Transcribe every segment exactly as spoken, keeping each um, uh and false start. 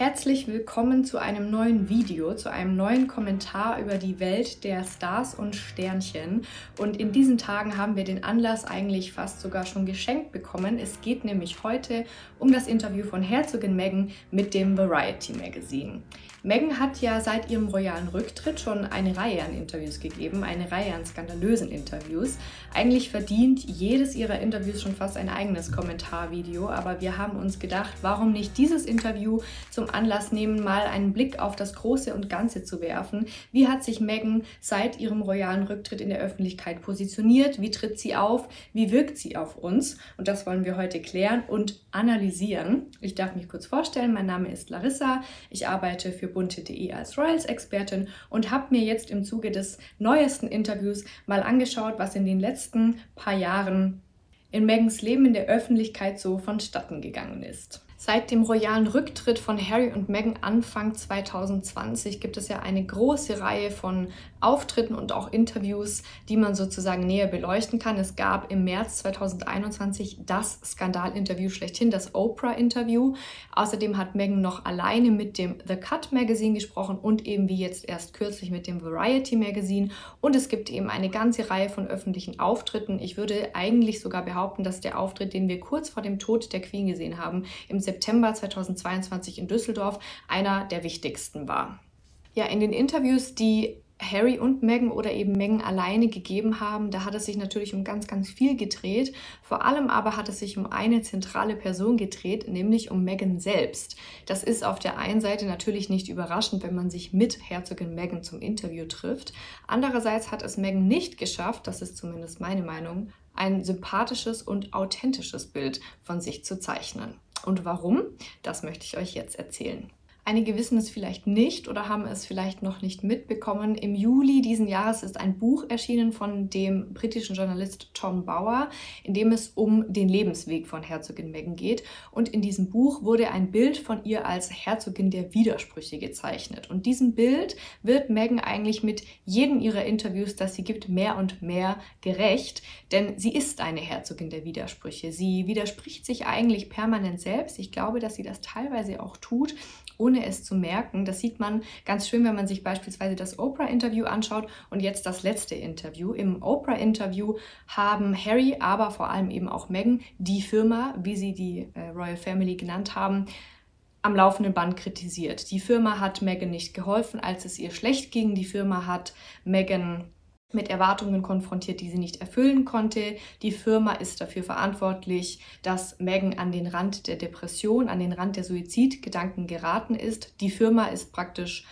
Herzlich willkommen zu einem neuen Video, zu einem neuen Kommentar über die Welt der Stars und Sternchen. Und in diesen Tagen haben wir den Anlass eigentlich fast sogar schon geschenkt bekommen. Es geht nämlich heute um das Interview von Herzogin Meghan mit dem Variety Magazine. Meghan hat ja seit ihrem royalen Rücktritt schon eine Reihe an Interviews gegeben, eine Reihe an skandalösen Interviews. Eigentlich verdient jedes ihrer Interviews schon fast ein eigenes Kommentarvideo, aber wir haben uns gedacht, warum nicht dieses Interview zum Anlass nehmen, mal einen Blick auf das Große und Ganze zu werfen. Wie hat sich Meghan seit ihrem royalen Rücktritt in der Öffentlichkeit positioniert? Wie tritt sie auf? Wie wirkt sie auf uns? Und das wollen wir heute klären und analysieren. Ich darf mich kurz vorstellen, mein Name ist Larissa, ich arbeite für bunte punkt de als Royals-Expertin und habe mir jetzt im Zuge des neuesten Interviews mal angeschaut, was in den letzten paar Jahren in Meghans Leben in der Öffentlichkeit so vonstatten gegangen ist. Seit dem royalen Rücktritt von Harry und Meghan Anfang zweitausendzwanzig gibt es ja eine große Reihe von Auftritten und auch Interviews, die man sozusagen näher beleuchten kann. Es gab im März zweitausendeinundzwanzig das Skandalinterview schlechthin, das Oprah-Interview. Außerdem hat Meghan noch alleine mit dem The Cut Magazine gesprochen und eben wie jetzt erst kürzlich mit dem Variety Magazine. Und es gibt eben eine ganze Reihe von öffentlichen Auftritten. Ich würde eigentlich sogar behaupten, dass der Auftritt, den wir kurz vor dem Tod der Queen gesehen haben, im September zweitausendzweiundzwanzig in Düsseldorf, einer der wichtigsten war. Ja, in den Interviews, die Harry und Meghan oder eben Meghan alleine gegeben haben, da hat es sich natürlich um ganz, ganz viel gedreht. Vor allem aber hat es sich um eine zentrale Person gedreht, nämlich um Meghan selbst. Das ist auf der einen Seite natürlich nicht überraschend, wenn man sich mit Herzogin Meghan zum Interview trifft. Andererseits hat es Meghan nicht geschafft, das ist zumindest meine Meinung, ein sympathisches und authentisches Bild von sich zu zeichnen. Und warum? Das möchte ich euch jetzt erzählen. Einige wissen es vielleicht nicht oder haben es vielleicht noch nicht mitbekommen. Im Juli diesen Jahres ist ein Buch erschienen von dem britischen Journalist Tom Bower, in dem es um den Lebensweg von Herzogin Meghan geht. Und in diesem Buch wurde ein Bild von ihr als Herzogin der Widersprüche gezeichnet. Und diesem Bild wird Meghan eigentlich mit jedem ihrer Interviews, das sie gibt, mehr und mehr gerecht. Denn sie ist eine Herzogin der Widersprüche. Sie widerspricht sich eigentlich permanent selbst. Ich glaube, dass sie das teilweise auch tut, ohne es zu merken. Das sieht man ganz schön, wenn man sich beispielsweise das Oprah-Interview anschaut und jetzt das letzte Interview. Im Oprah-Interview haben Harry, aber vor allem eben auch Meghan, die Firma, wie sie die äh, Royal Family genannt haben, am laufenden Band kritisiert. Die Firma hat Meghan nicht geholfen, als es ihr schlecht ging. Die Firma hat Meghan mit Erwartungen konfrontiert, die sie nicht erfüllen konnte. Die Firma ist dafür verantwortlich, dass Meghan an den Rand der Depression, an den Rand der Suizidgedanken geraten ist. Die Firma ist praktisch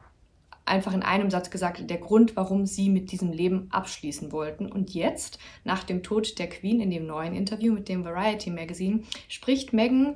einfach in einem Satz gesagt der Grund, warum sie mit diesem Leben abschließen wollten. Und jetzt, nach dem Tod der Queen in dem neuen Interview mit dem Variety Magazine, spricht Meghan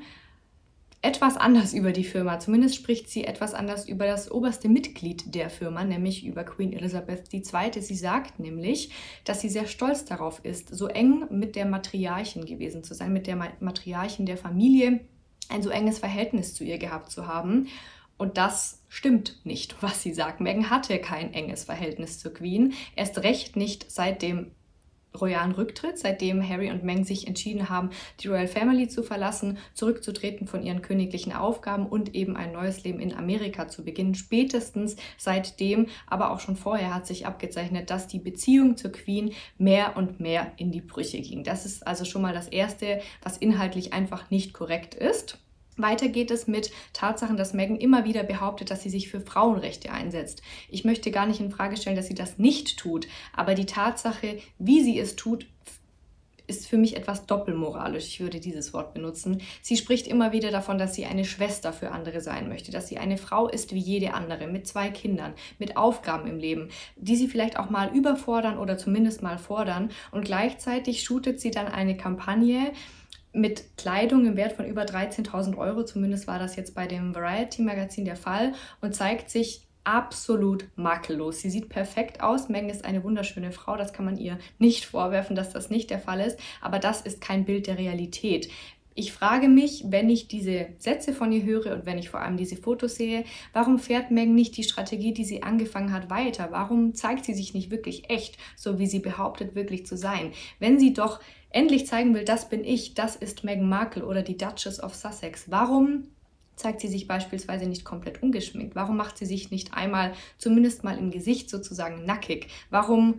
etwas anders über die Firma. Zumindest spricht sie etwas anders über das oberste Mitglied der Firma, nämlich über Queen Elizabeth die Zweite. Sie sagt nämlich, dass sie sehr stolz darauf ist, so eng mit der Matriarchin gewesen zu sein, mit der Matriarchin der Familie, ein so enges Verhältnis zu ihr gehabt zu haben. Und das stimmt nicht, was sie sagt. Meghan hatte kein enges Verhältnis zur Queen, erst recht nicht seit dem royalen Rücktritt, seitdem Harry und Meghan sich entschieden haben, die Royal Family zu verlassen, zurückzutreten von ihren königlichen Aufgaben und eben ein neues Leben in Amerika zu beginnen. Spätestens seitdem, aber auch schon vorher hat sich abgezeichnet, dass die Beziehung zur Queen mehr und mehr in die Brüche ging. Das ist also schon mal das Erste, was inhaltlich einfach nicht korrekt ist. Weiter geht es mit Tatsachen, dass Meghan immer wieder behauptet, dass sie sich für Frauenrechte einsetzt. Ich möchte gar nicht in Frage stellen, dass sie das nicht tut, aber die Tatsache, wie sie es tut, ist für mich etwas doppelmoralisch. Ich würde dieses Wort benutzen. Sie spricht immer wieder davon, dass sie eine Schwester für andere sein möchte, dass sie eine Frau ist wie jede andere, mit zwei Kindern, mit Aufgaben im Leben, die sie vielleicht auch mal überfordern oder zumindest mal fordern. Und gleichzeitig shootet sie dann eine Kampagne mit Kleidung im Wert von über dreizehntausend Euro, zumindest war das jetzt bei dem Variety Magazin der Fall, und zeigt sich absolut makellos. Sie sieht perfekt aus. Meghan ist eine wunderschöne Frau, das kann man ihr nicht vorwerfen, dass das nicht der Fall ist, aber das ist kein Bild der Realität. Ich frage mich, wenn ich diese Sätze von ihr höre und wenn ich vor allem diese Fotos sehe, warum fährt Meghan nicht die Strategie, die sie angefangen hat, weiter? Warum zeigt sie sich nicht wirklich echt, so wie sie behauptet, wirklich zu sein? Wenn sie doch endlich zeigen will, das bin ich, das ist Meghan Markle oder die Duchess of Sussex, warum zeigt sie sich beispielsweise nicht komplett ungeschminkt? Warum macht sie sich nicht einmal, zumindest mal im Gesicht sozusagen nackig? Warum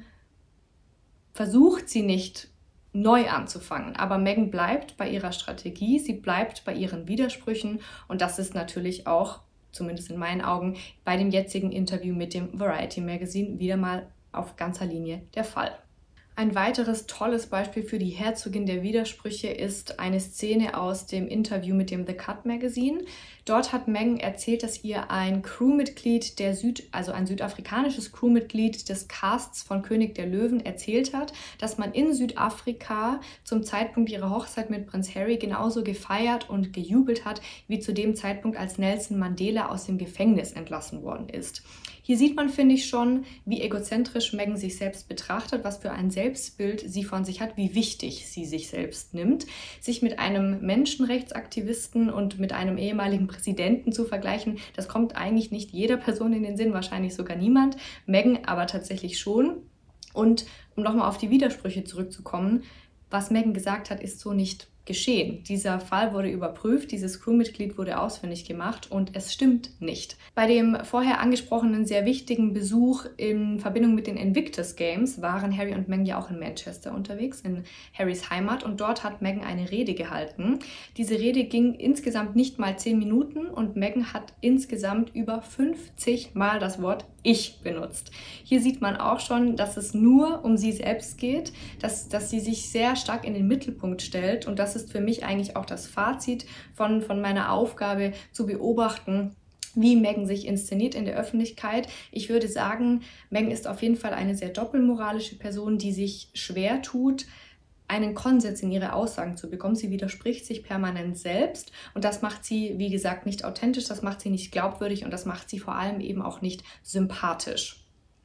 versucht sie nicht neu anzufangen? Aber Meghan bleibt bei ihrer Strategie, sie bleibt bei ihren Widersprüchen und das ist natürlich auch, zumindest in meinen Augen, bei dem jetzigen Interview mit dem Variety Magazine wieder mal auf ganzer Linie der Fall. Ein weiteres tolles Beispiel für die Herzogin der Widersprüche ist eine Szene aus dem Interview mit dem The Cut Magazine. Dort hat Meghan erzählt, dass ihr ein Crewmitglied der Süd, also ein südafrikanisches Crewmitglied des Casts von König der Löwen erzählt hat, dass man in Südafrika zum Zeitpunkt ihrer Hochzeit mit Prinz Harry genauso gefeiert und gejubelt hat, wie zu dem Zeitpunkt, als Nelson Mandela aus dem Gefängnis entlassen worden ist. Hier sieht man, finde ich, schon, wie egozentrisch Meghan sich selbst betrachtet, was für ein Selbstbild sie von sich hat, wie wichtig sie sich selbst nimmt. Sich mit einem Menschenrechtsaktivisten und mit einem ehemaligen Präsidenten zu vergleichen, das kommt eigentlich nicht jeder Person in den Sinn, wahrscheinlich sogar niemand. Meghan aber tatsächlich schon. Und um nochmal auf die Widersprüche zurückzukommen, was Meghan gesagt hat, ist so nicht geschehen. Dieser Fall wurde überprüft, dieses Crewmitglied wurde ausfindig gemacht und es stimmt nicht. Bei dem vorher angesprochenen sehr wichtigen Besuch in Verbindung mit den Invictus Games waren Harry und Meghan ja auch in Manchester unterwegs, in Harrys Heimat, und dort hat Meghan eine Rede gehalten. Diese Rede ging insgesamt nicht mal zehn Minuten und Meghan hat insgesamt über fünfzig Mal das Wort Ich benutzt. Hier sieht man auch schon, dass es nur um sie selbst geht, dass, dass sie sich sehr stark in den Mittelpunkt stellt und das ist für mich eigentlich auch das Fazit von, von meiner Aufgabe zu beobachten, wie Meghan sich inszeniert in der Öffentlichkeit. Ich würde sagen, Meghan ist auf jeden Fall eine sehr doppelmoralische Person, die sich schwer tut, einen Konsens in ihre Aussagen zu bekommen. Sie widerspricht sich permanent selbst und das macht sie, wie gesagt, nicht authentisch, das macht sie nicht glaubwürdig und das macht sie vor allem eben auch nicht sympathisch.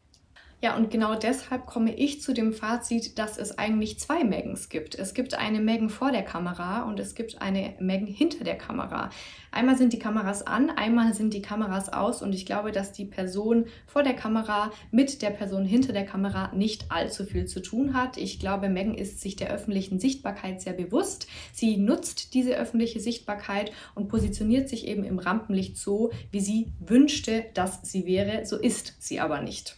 Ja, und genau deshalb komme ich zu dem Fazit, dass es eigentlich zwei Meghans gibt. Es gibt eine Meghan vor der Kamera und es gibt eine Meghan hinter der Kamera. Einmal sind die Kameras an, einmal sind die Kameras aus und ich glaube, dass die Person vor der Kamera mit der Person hinter der Kamera nicht allzu viel zu tun hat. Ich glaube, Meghan ist sich der öffentlichen Sichtbarkeit sehr bewusst. Sie nutzt diese öffentliche Sichtbarkeit und positioniert sich eben im Rampenlicht so, wie sie wünschte, dass sie wäre. So ist sie aber nicht.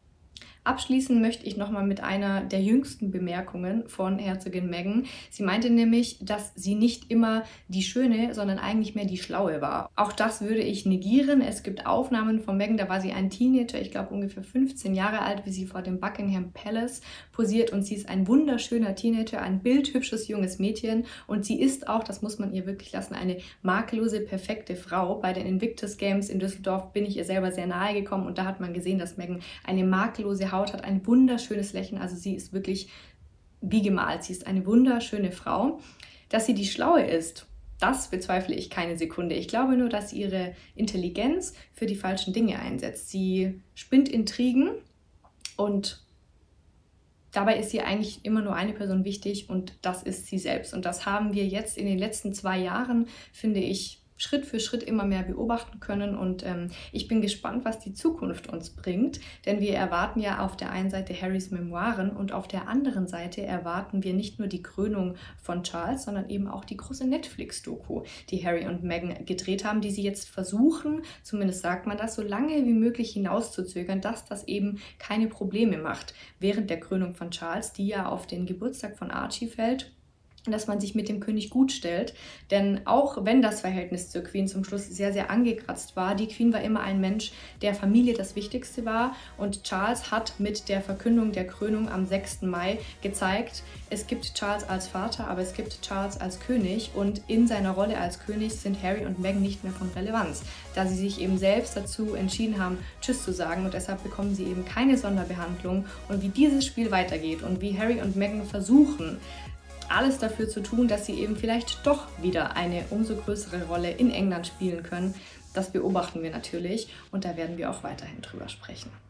Abschließen möchte ich nochmal mit einer der jüngsten Bemerkungen von Herzogin Meghan. Sie meinte nämlich, dass sie nicht immer die Schöne, sondern eigentlich mehr die Schlaue war. Auch das würde ich negieren. Es gibt Aufnahmen von Meghan, da war sie ein Teenager, ich glaube ungefähr fünfzehn Jahre alt, wie sie vor dem Buckingham Palace posiert und sie ist ein wunderschöner Teenager, ein bildhübsches junges Mädchen und sie ist auch, das muss man ihr wirklich lassen, eine makellose, perfekte Frau. Bei den Invictus Games in Düsseldorf bin ich ihr selber sehr nahe gekommen und da hat man gesehen, dass Meghan eine makellose Haut hat, ein wunderschönes Lächeln, also sie ist wirklich wie gemalt, sie ist eine wunderschöne Frau. Dass sie die Schlaue ist, das bezweifle ich keine Sekunde. Ich glaube nur, dass sie ihre Intelligenz für die falschen Dinge einsetzt. Sie spinnt Intrigen und dabei ist ihr eigentlich immer nur eine Person wichtig und das ist sie selbst. Und das haben wir jetzt in den letzten zwei Jahren, finde ich, Schritt für Schritt immer mehr beobachten können und ähm, ich bin gespannt, was die Zukunft uns bringt, denn wir erwarten ja auf der einen Seite Harrys Memoiren und auf der anderen Seite erwarten wir nicht nur die Krönung von Charles, sondern eben auch die große Netflix-Doku, die Harry und Meghan gedreht haben, die sie jetzt versuchen, zumindest sagt man das, so lange wie möglich hinauszuzögern, dass das eben keine Probleme macht während der Krönung von Charles, die ja auf den Geburtstag von Archie fällt. Dass man sich mit dem König gut stellt, denn auch wenn das Verhältnis zur Queen zum Schluss sehr, sehr angekratzt war, die Queen war immer ein Mensch, der Familie das Wichtigste war und Charles hat mit der Verkündung der Krönung am sechsten Mai gezeigt, es gibt Charles als Vater, aber es gibt Charles als König und in seiner Rolle als König sind Harry und Meghan nicht mehr von Relevanz, da sie sich eben selbst dazu entschieden haben, Tschüss zu sagen und deshalb bekommen sie eben keine Sonderbehandlung und wie dieses Spiel weitergeht und wie Harry und Meghan versuchen, alles dafür zu tun, dass sie eben vielleicht doch wieder eine umso größere Rolle in England spielen können. Das beobachten wir natürlich und da werden wir auch weiterhin drüber sprechen.